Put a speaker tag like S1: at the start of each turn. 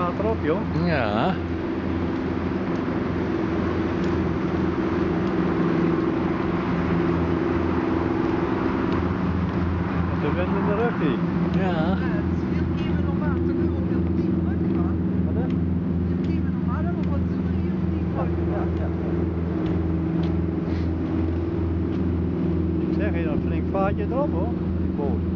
S1: water op, joh.
S2: Ja.
S1: Ze vinden de rug hier.
S2: Ja.
S1: Wat hè? Ik zeg je, een flink vaartje erop hoor, die boot.